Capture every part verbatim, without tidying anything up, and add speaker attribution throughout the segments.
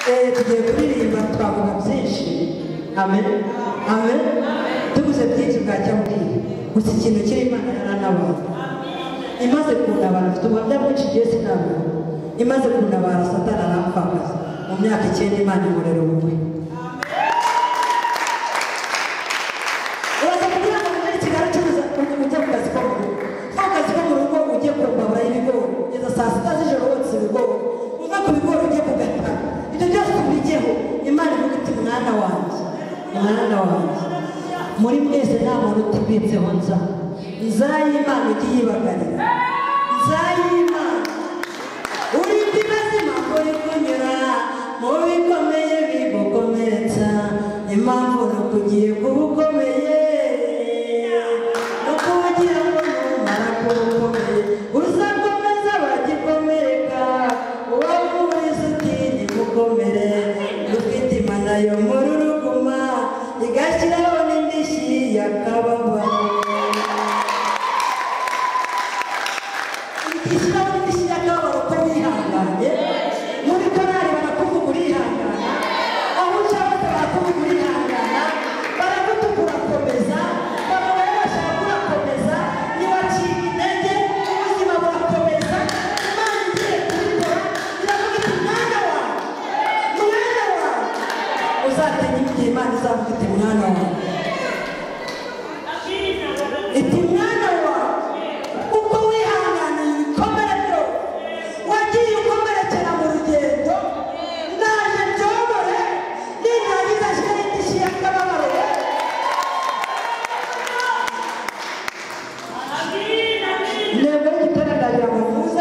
Speaker 1: eh tugiye kuririmba twavuga byinshi amen amen tuguze byinshi bwacya mbwira gusa ikintu kiri Imana yaranabaye imaze kunabara mfite ubuhamya bwinshi giye sinabwo imaze kunabara Satani arampfakaza mu myaka icyenda Imana imurera ubukwe uraza kugira ngo muri Kigali cyuza ujya ku kazi ko mu rugo akazi ko mu rugo ugiye kumbabura ibigori ugeza saa sita z'ijoro wotsa ibigori uva ku bigori ugiye kugata ibyo byose ubigeho Imana ivuga iti mwana wanjye mwana wanjye muri mwese nta muntu utibitseho nza nzayimana ujye yibagarira nzayimana urinde bazima kuri kunyura mu bikomeye bigukomeretsa impamvu ni ukugiye kuba ukomeye no kugira ngo numara kuba ukomeye uzakomeza bagikomereka uba wumvise uti ntimukomere ufite imana yo muri uruguma igashyiraho n'indishyi y'akababaro igishyiraho n'indishyi y'akababaro ko wihanganye muri korari barakuvuga urihangana aho ushaka barakuvuga urihangana baragutuka urakomeza babaye bashaka urakomeza ntibacika intege ubuzima burakomeza Imana igiye kubikora iravuga iti mwana wawe mwana wawe uzatinya igihe Imana izavuga iti mwana wawe iti mwana wawe uko wihanganiye ibikomere byose wagiye ukomerekera mu rugendo naje byobore nindangiza ashyiraho indishyi y'akababaro intego y'igiteraniro ngo muze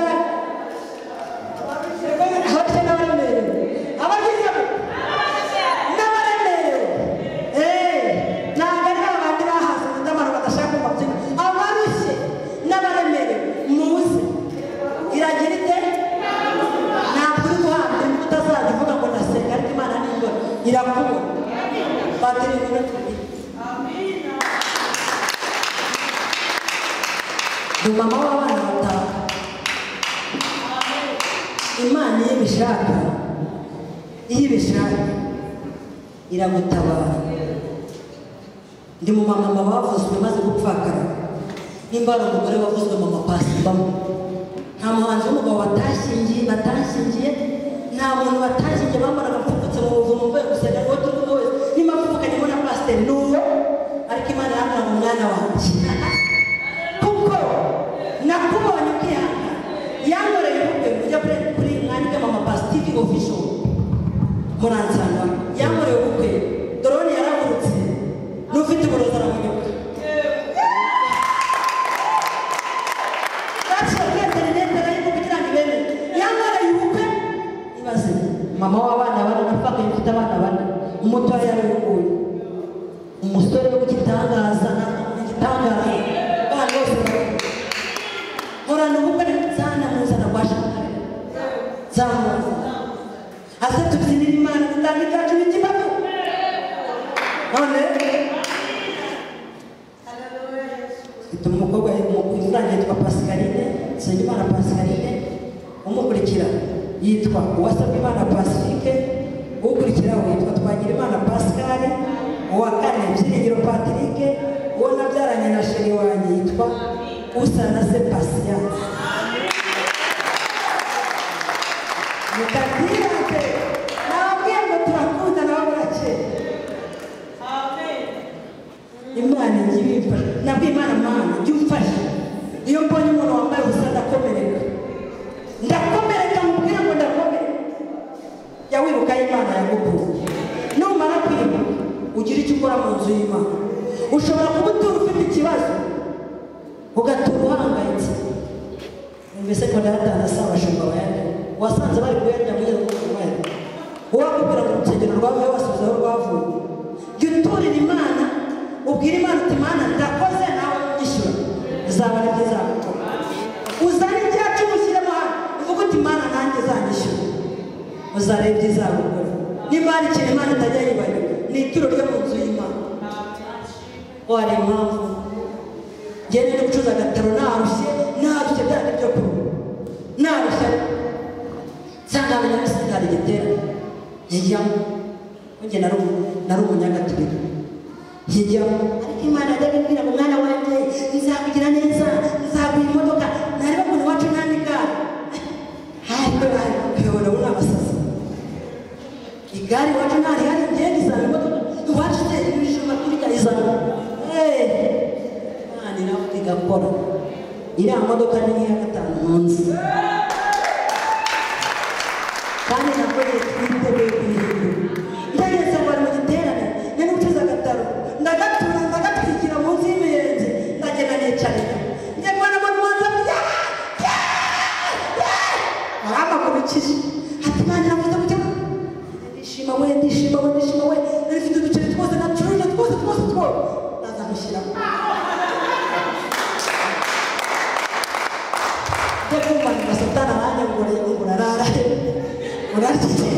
Speaker 1: hose n'abaremerewe abagize n'abaremerewe ntabwo ari abandi bahaze umutamano badashaka kubabyina abarushye n'abaremerewe muze iragira ite ntabwo uri guhabwa imbuto utazajya uvuga ngo ndasenga ariko Imana ningora irakubona batiri ibintu tubiri ni mama w'abana batanu Imana iyo ibishaka iyo ibishaka iragutabara ndi mu mama bavuzwe maze gupfakara nimba ari umugore wavuzwe mama Pasibamo nta muhanzi w'umugabo watashingiye batashingiye nta muntu watashingiye bambaraga apfuputse mu buvumo mvuye gusenga ngo turi kumwe wese nimba apfupukanyemo na pasiteri n'uwo ariko Imana yambwira ngo mwana wanjye kuko nakubonye ukihanga yankoreye ubukwe ujya kuri mwandike mama Pasiteri official muransanga yankoreye ubukwe dorone yaragurutse n'ufite uburozi aramunyuka mama w'abana bane napfaga mfite abana bane umutoya yaruguye umusore wo kugitangaza igitangaza bana bose murana ubukwe sana muzana kwa shakare zamuza ase tubyinira Imana tutanga icyacu n'ikibazo none mfite umukobwa umufuranye yitwa Pascaline Nsengimana Pascaline umukurikira yitwa Uwasabimana Pacifique ukurikira witwa Twagirimana Pascal uwa kane Byiringiro Patrick uwo nabyaranye na sheri wanjye yitwa Usanase Patience mukadirate nabwiye ngo turakunda nawe burake Imana igiye imfasha nabwiye Imana Mana jya umfasha iyo mbonye umuntu wambaye ubusa ndakomereka ndakomereka mubwira ngo ndakomere jya wibuka Imana yagukuye numara kwibuka ugira icyo ukora mu nzu y'Imana ushobora kuba utura ufite ikibazo ugatura uhangayitse mbese ko ndahatana asaba abashumba bayarya wasanze bari kuyarya muri iyo mwanya uwakubwira ngo urusengero rwawe wasubizaho rwavuye jya uturira Imana ubwira Imana uti Imana ndakoze nawe unyishyura bizaba ari byiza gukora uzane icyacu mushyiremo hano uvuga uti Imana nanjye zanyishyura uzareba ibyiza gukora niba hari ikintu Imana itajya yibagirwa ni ituro ryo mu nzu y'Imana wari impamvu ngende no gucuza agataro narushye narushye byari byo kuba narushye nsanga abanyamisitari igitera nkijyamo njye nari nari umunyagatulika nkijyamo ariko Imana yajyaga imbwira ngo mwana wanjye nzakugira neza nzaguha imodoka nareba umuntu wacu nandika hayobora uri abasazi igare iwacu ntari hari ngende izana imodoka iwacu se ibijumba turya izana Imana iravuga igakora iriya modoka ni iya gatanu munsi kandi ntabwo twiteguye kuyihindura ndageze ngo ari mu giterane nari gucuza agataro ndagatura ndagatwikira munsi y'imiyenzi ndagenda nicarira njye mbona umuntu wanza arampagurukije ati Imana iravuze gutya ndishima we ndishima we ndishima we nari mfite uduceri twose nacuruje twose twose twose ndaza mushyiramo njye kumva ni Satani aranyongoreye ngo urarara uraryize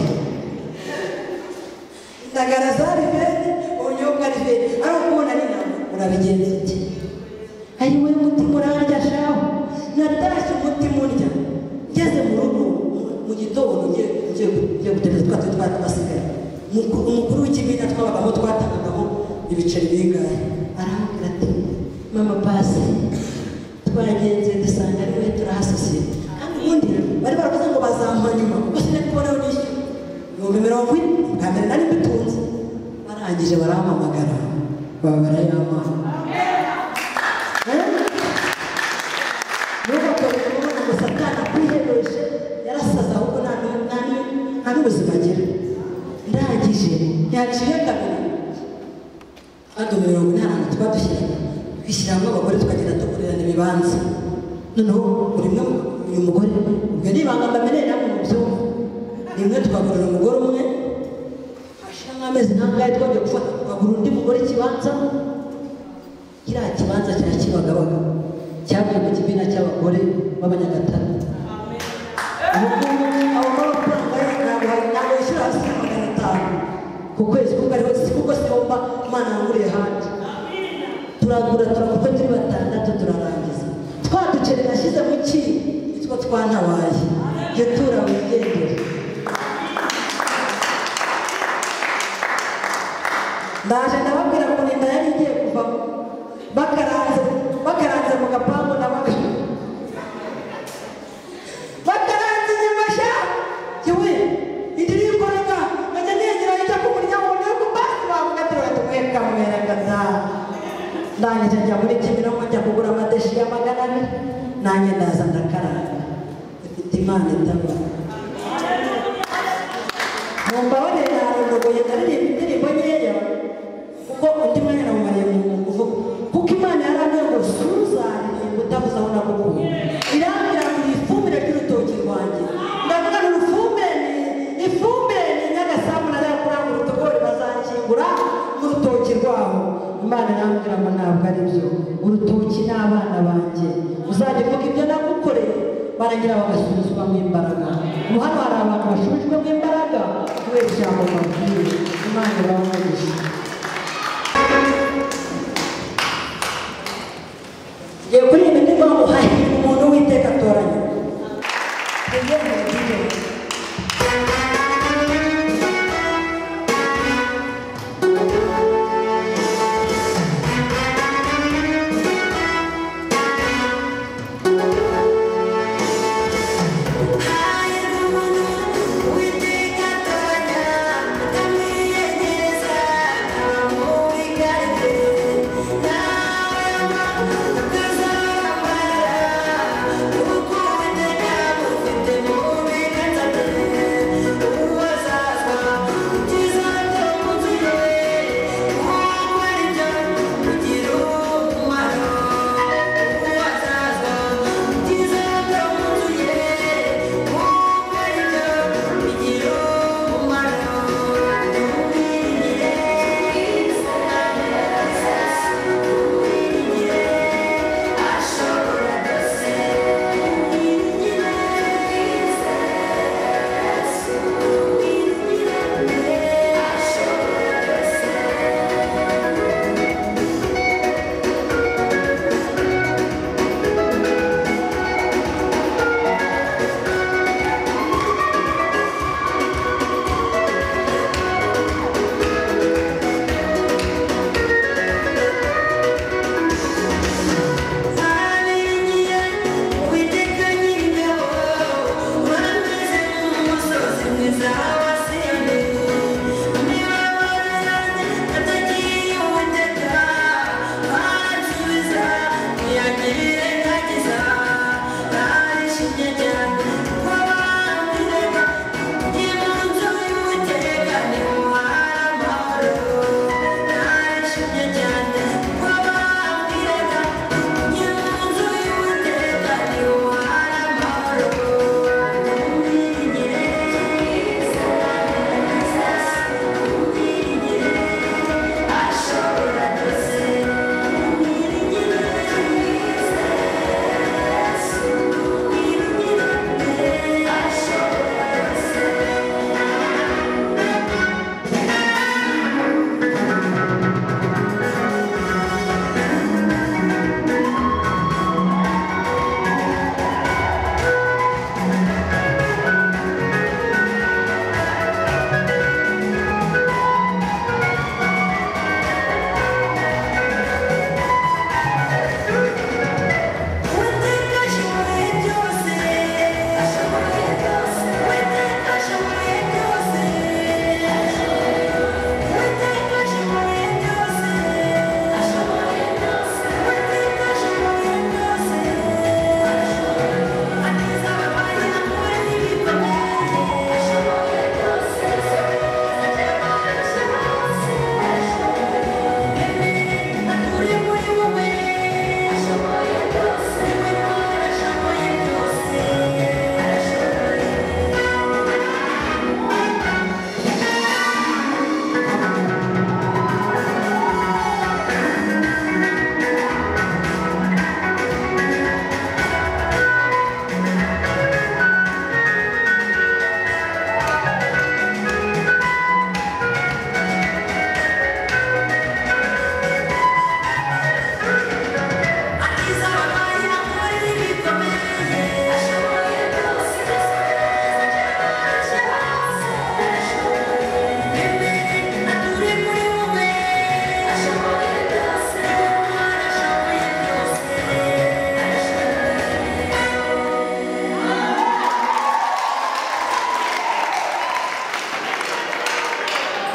Speaker 1: indagara zari veni ubunyobwa ari veni ari ukubona ni nawe urabigenza iki ayiwe umutima urarya shaho natashye umutima urya ngeze mu rugo mu gitondo ngiye gutereza twa tundi twari twasigaye umukuru w'ikibina twabagamo twatangagaho ibiceri bingahe arambwira ati mama pasi twagenze dusanga ari we turahasosiye kandi ubundi bari baravuze ngo bazampa nyuma kuko sinari kubona nishyura ibihumbi mirongo ine bwa mbere nari mbitunze barangije barampamagara baba barayampa nuko akorera umwana ngo Satani akwihereje yarasaza ahubwo nta n'ubuzima agira ndangije yaciye kabiri kandi mirongo ine ahantu tuba dushyira twishyiramo abagore tukagenda dukorerana ibibanza noneho buri umwe uyu mugore ubwo ni ibanga mbameneye namwe mu byumva rimwe tugakorera umugore umwe hashira nk'amezi ntangahe twajya gufata tukagura undi mugore ikibanza kiriya kibanza cya Kibagabaga cyavuye mu kibina cy'abagore b'Abanyagatare abo mafaranga ntabwo yishyura hasi magana atanu ku kwezi kuko ariho kuko siyumva Imana yanguriye hanze turagura turakuko turi batandatu turarangiza twa duceri nashyize mu ki nitwo twantabaye iyo tura wigendera ndaje ndababwira ngo ninda yari igiye kuvamo bakaranze bakaranze mu gapangu n'abaga bakaranze inyuma sha yewe indirimbo reka nkajya negera ijya ku muryango nuko basi bavugatira batumweka mwerekaza ndangije njya muri Kimironko njya kugura amadeshi ya magana abiri nanjye ndaza ndakaranga ifite Imana itaba mumbabarire narondogoye ndaririmba indirimbo nkeya kuko undi mwanya nawumariye mu kuvuga kuko Imana yaramye ngo suzaririmba utavuze aho nagukuye irambwira ngo ifumbire ry'urutoki rwanjye ndavuga ngo urufumbire ni ifumbire ni Nyagasambu nariya kuranga urutogori bazakingura n'urutoki rwaho Imana irambwira ngo ntabwo ari byo urutoki n'abana banjye uzajya uvuga ibyo nagukoreye barangira bagasubizwamo imbaraga ubu hano hari abantu basubijwemo imbaraga kubera ijambo mabwire Imana ibamugisha ngiye kuri iyi ndirimbo ngo hahirwa umuntu w'Iteka atoranya
Speaker 2: Hahirwa umuntu w'Iteka atoranya, akamwiyegereza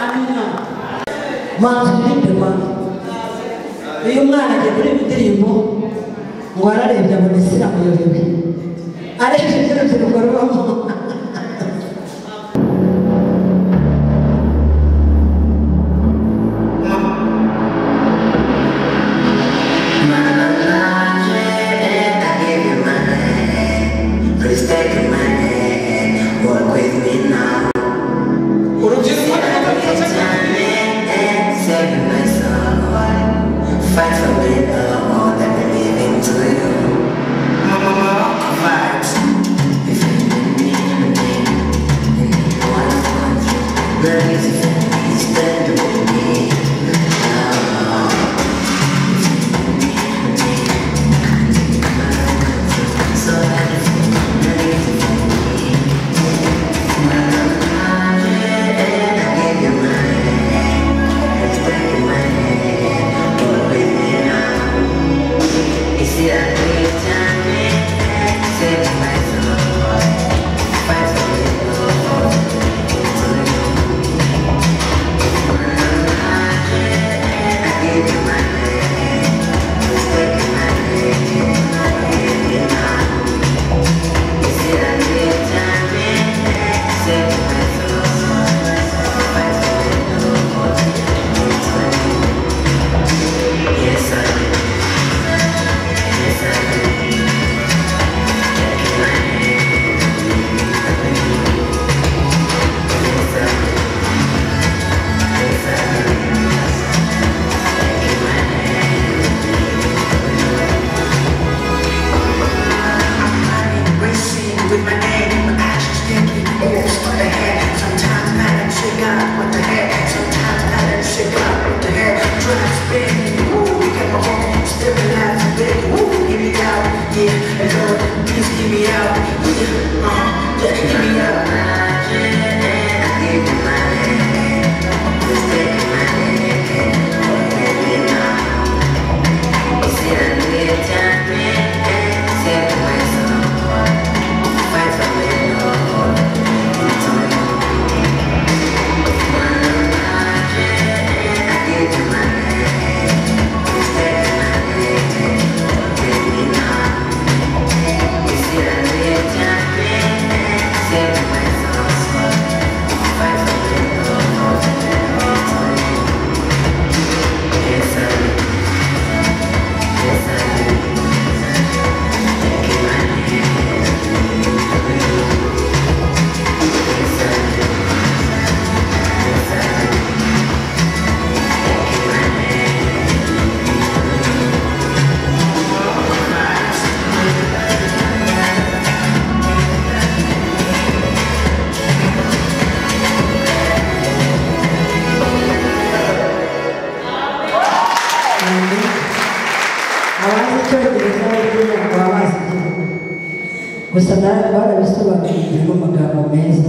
Speaker 1: amina manzi n'indema uyu mwana agiye kuri indirimbo ngo ararebye abona isira muyobewe arebye urubyiruko rubamo gusa barabisobanuriye mu magambo meza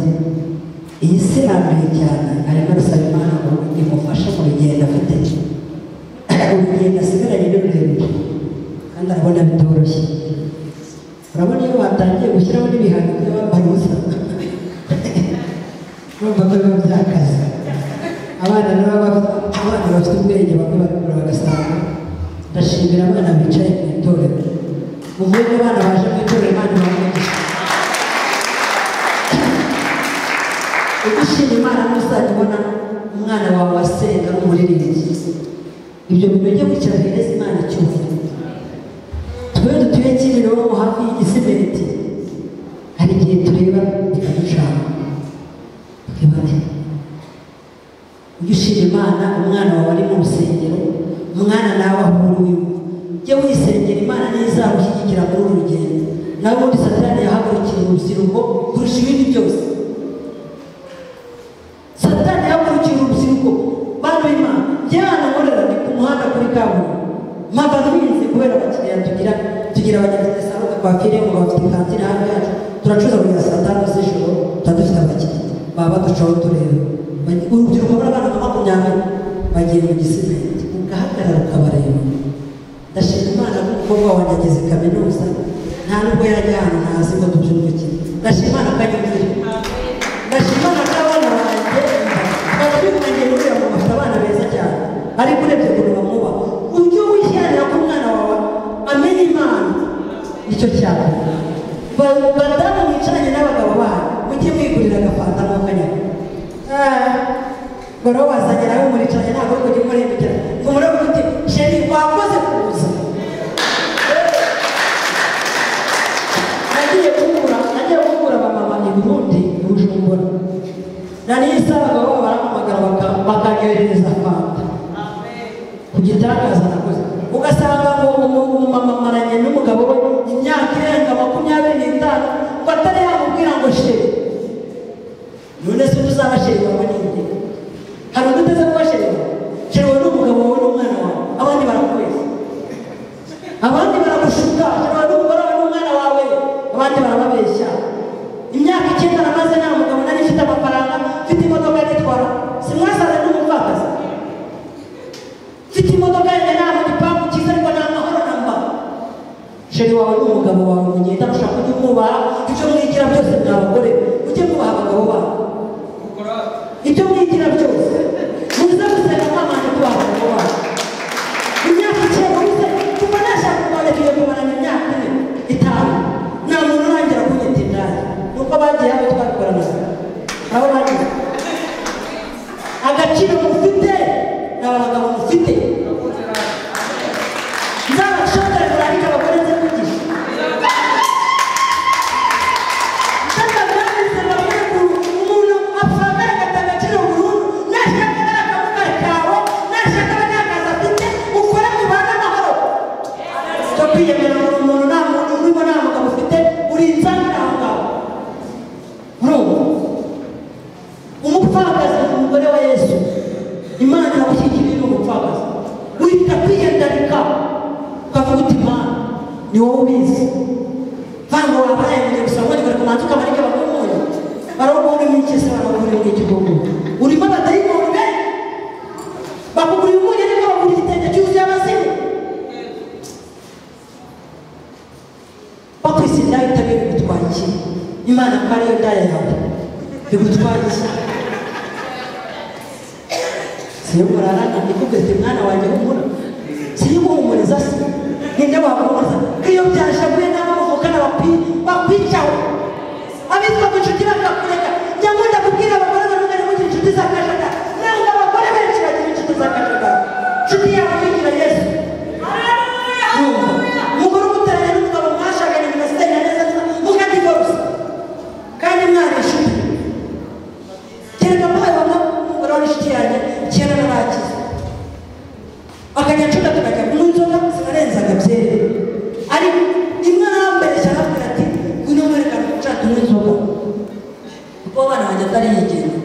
Speaker 1: iyi si nambaye cyane arimo arasaba Imana ngo imufashe mu rugendo afite urugendo asigaranye n'ururerure kandi arabona bitoroshye urabona iyo batangiye gushyiraho n'ibihano by'abambara ubusa urumva ko biba byakaze abana abana bafite ubwenge bamwe bakura bagasanga ndashimira abana bicaye mu itorero uvuye abana baje mu itorero Imana ibamugisha ugushima Imana n'uzajya ubona umwana wawe wasenga n'umuririmbyi ibyo bintu bijya kwicara hereza Imana icyubahiro twe dutuye Kimironko hafi y'Igisimenti hari igihe tureba ikaducana tukibane ugushima Imana umwana wawe ari mu rusengero umwana nawe ahuriwe jye wisengera Imana n'izagushyigikira muri uru rugendo nawe ubundi Satani yahagurukiye urubyiruko kurusha ibindi byose Satani yahagurukiye urubyiruko bana b'Imana jyana nkorera ni ku muhanda kuri kaburimbo mpava ntubizi kubera abakiriya tugira tugira abanyafite salo twakiriye ngo bafite kantine hafi yacu turacuruza kugeza saa tanu z'ijoro tuba dufite abakiriya baba baducaho tureba urubyiruko b'abana nka makumyabiri bagiye mu Gisimenti ugahagarara ukabareba ndashima Imana n'umukobwa wanjye ageze kaminuza nta nubwo yajya ahantu ntazi ngo tubyumve kimwe ndashima Imana ko anyumvira ndashima Imana ko abana banjye babyumva ngendo ngoro wazanye nawe muricaye ntabwo uri kujya umurembekera ngo muravuga uti sheri wakoze kuza nagiye kugura nagiye kugura abamama i Burundi Bujumbura nari isabaga bo barahamagara bakanyohereza fanta ku gitangaza nakoze ugasanga ngo umumama maranye n'umugabo we imyaka irenga makumyabiri n'itanu ngo atari yamubwira ngo sheri none se uzaba sheri wawe ninde hari uduteze kuba sheri wawe sheri wawe n'umugabo wawe n'umwana wawe abandi barakwezi abandi baragushuka sheri wawe n'umugore wawe n'umwana wawe abandi barababeshya imyaka icyenda namaze nta mugabo nari mfite amafaranga mfite imodoka nitwara simwasaze n'umupfakazi mfite imodoka yanjye nta mu gipangu cyiza ariko nta mahoro namba sheri wawe n'umugabo wawe mugenda mushaka kujya mwubaha ibyo mwigira byose mwabagore mujye mwubaha abagabo babo ibyo mwigira byose muze gusenga mwamanje kubaha abagabo babo imyaka icyenda muze kuva nashaka kumwana tugiye kumarana imyaka ine itanu nta muntu urangira kunyita indaya nuko bagiye abo twabikoranaga aho bagiye agaciro mufite n'abagabo mufite nzabashotera kurarika abagore nze kugisha nzababwiriza babwire umuntu apfana agata agaciro burundu nashaka n'akamugare kawe nashaka abanyakazi afite ukore mu bana amahoro cyo kwiyemera umuntu nta muntu urimo nta mugabo ufite uri insangira aho ngaho urumva umupfakazi umugore wa Yesu Imana iragushyigikira n'umupfakazi wita kwiyandarika ukavuga uti Imana ni wowe ubizi vango wabaye mu gusa ngo bari kumanza ukamarika bakomoye barabona imikese barabona igihugu urimo abadayimoni be bakugurira umunyu ariko bakugurira igitenge cyuzuye abazimu bakwisi ndayo itabiri gutwakira Imana ko ariyo ndaya yawe bigutwakira siyo murarana nikubwete mwana wanjye humura siyo muhumuriza se ninde wakumuriza iyo byashabuye n'abo muvukana bakwicaho abitwa ku inshuti bakakureka nyamunda kubwira abagore barungane mugira inshuti z'akajagari nanga abagore benshi bagira inshuti z'akajagari inshuti yawe yigira Yesu umugore umuteranye n'umugabo mwashakanye mugasidanya neza mukadivorusa kandi mwana inshuti kereka mpaye wanga umugore wari inshuti yanjye kera narakize akajya nshuka tukajya kunywa inzoga zinarenzaga byeri ariko imwe arambere cyane abwira ati ngwino mwerekana ushaka kunywa inzoga kuko abana banjye atari yigenda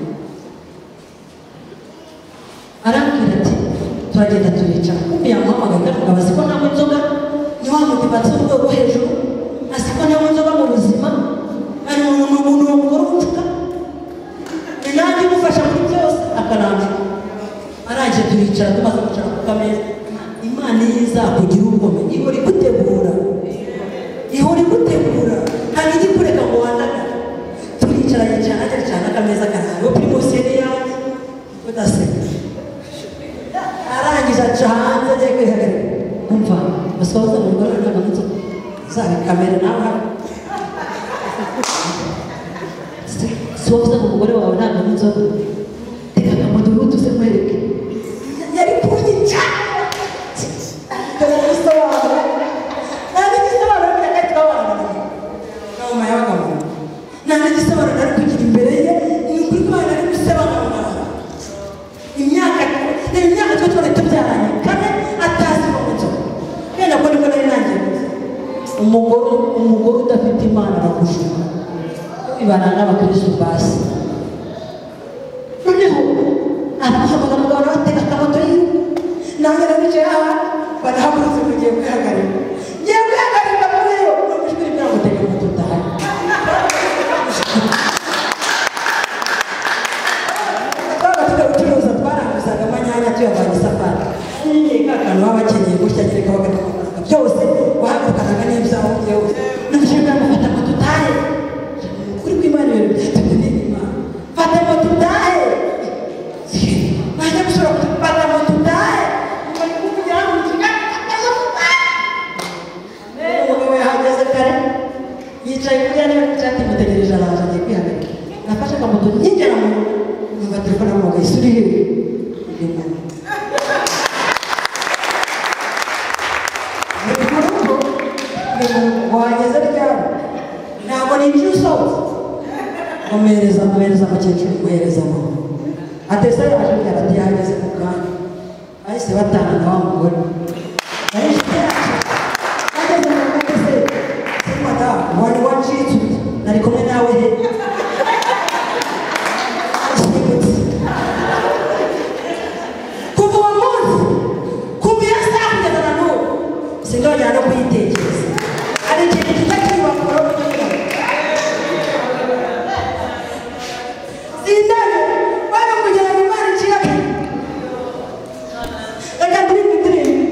Speaker 1: arambwira ati turagenda turicara kumbi yamuhamagaye ngo abazi ko nanywa inzoga ni wa motivatsi urwego hejuru azi ko nanywa inzoga mu buzima ari umuntu umugore ucuka ni nanjye umufasha muri byose akanambika arangije turicara tumaze kwicara ku kameza Imana izakugira ubwome ihora igutegura ihora igutegura ntabwo ijya ikureka ngo wandagare turicaranye cyane agera cyane akameza karawe primus yari yanjye udaseka arangije aca hanze agiye kwihagarika umva basohoza mu mugore ntabwo n'inzoga zabe kamera nawe sohoza mu mugore wawe ntabwo n'inzoga teka akamodoka tuze mwereke yari kunyica dore gusobanura ntabwo igisobanuro kiragahita wabana nawe mayabagamo ntabwo igisobanuro ari kugira imbere ye ni ukuri ko ari gusobanura imyaka reba imyaka twe twari tubyaranye kane atazi ko nzoga kandi nabwo nibwo nari nangiye umugore umugore udafite Imana aragushuka ibana n'abakristo basi noneho aramuhamagara umugabo nawe atega akamoto yiwe nanjye nabicaye aha barahagurutse mugiye kwihagarika ngiye kwihagarika muri yo nubwo ijwi rimwe ramutega moto udahari twabaga tujya gucuruza twaranguzaga amanyanya tuyavanye isafari n'igihe ka kantu baba bakeneye gutya nyereka bagatwamazaga byose wahagurukanaga n'ibyaho byose n'umushinga mufata moto utahe kuri kw'Imana ibintu byatumye n'Imana fata moto utahe bajya gusura fata moto utahe bari kuvugira ngo umugabo yahageze kare yicaye kuri ya cyati mutegereje araje agiye kwihagarika nafashe akamoto nyinjira mu numva telefone amuhamagaye Alisuri hivi. Wageze ryari ntabwo ni ibyo usoza mumereza mumereza mukecuru muhereza mu atesa yaje yarati yageze mu kanya ahise batana na wa mugore ahise ageze mu kanya se simada wari wacitse nari kumwe nawe he kuva uwo munsi kuva iyo saa kugeza na n'ubu sindongera no kuyitekereza hari ikintu kiza kiyubakora sindane bari kugira ngo imana iciyake reka ndirimbe indirimbo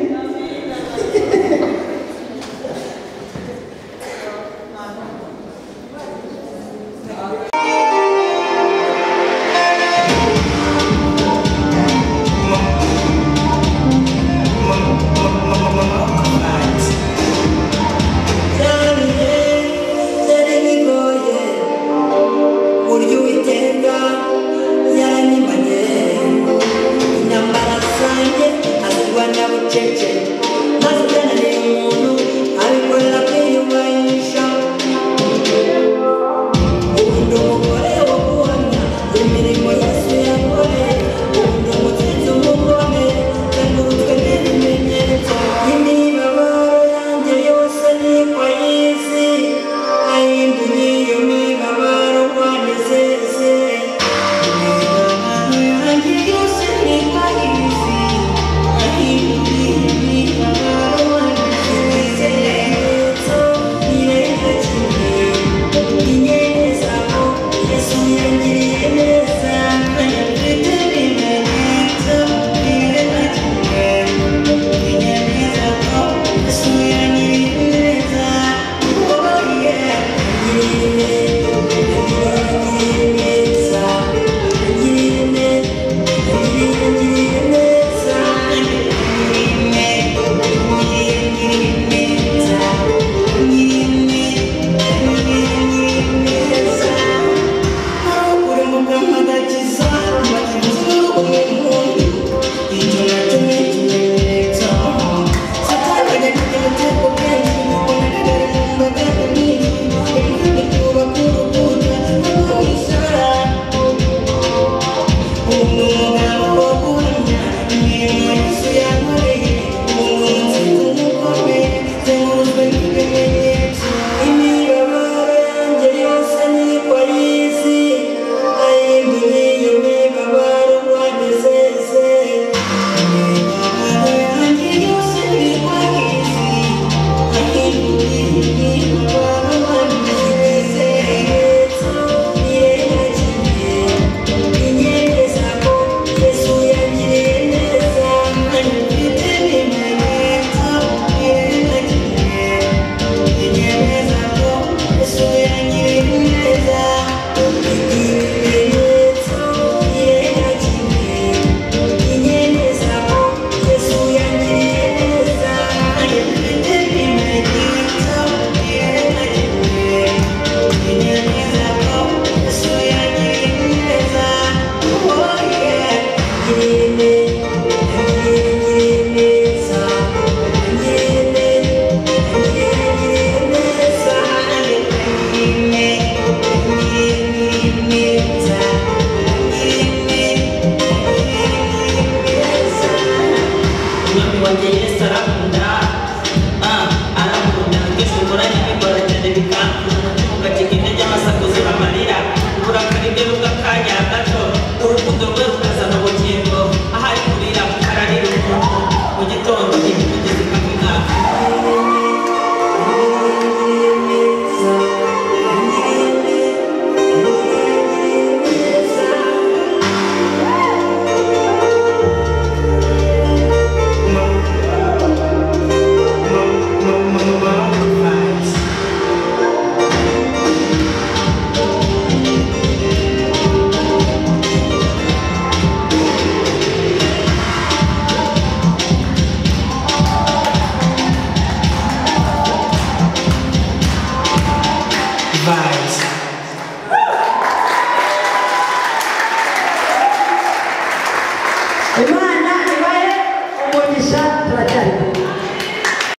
Speaker 1: Imana